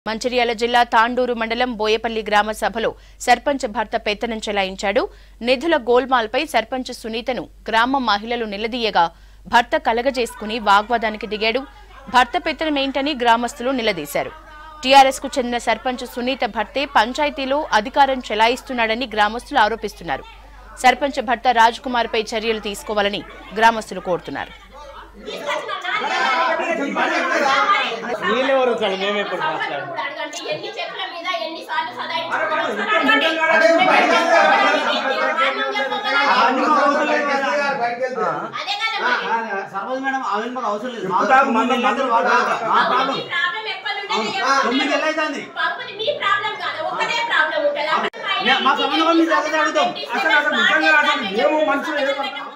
మంచిర్యాల జిల్లా తాండూరు మండలం బోయపల్లి గ్రామ సభలో సర్పంచ్ భర్త పెత్తనం చెలాయించాడు. నిధుల గోల్మాల్పై సర్పంచ్ సునీతను గ్రామ మహిళలు నిలదీయగా భర్త కలగజేసుకుని వాగ్వాదానికి దిగాడు. భర్త పెత్తనమేంటని గ్రామస్తులు నిలదీశారు. టీఆర్ఎస్ కు చెందిన సర్పంచ్ సునీత భర్తే పంచాయతీలో అధికారం చెలాయిస్తున్నాడని గ్రామస్తులు ఆరోపిస్తున్నారు. సర్పంచ్ భర్త రాజ్ కుమార్ పై చర్యలు తీసుకోవాలని గ్రామస్తులు కోరుతున్నారు. మా సంబంధం